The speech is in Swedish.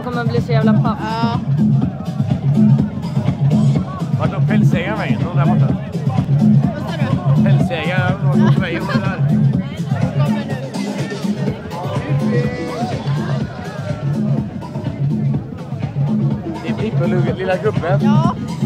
Han kommer bli så jävla paff. Ja. Vart har pälsägaren vägen? Någon där borta? Vad sa du? Pälsägaren, någon på vägen där. Kommer nu. Det är Pippi och lilla gubben. Ja.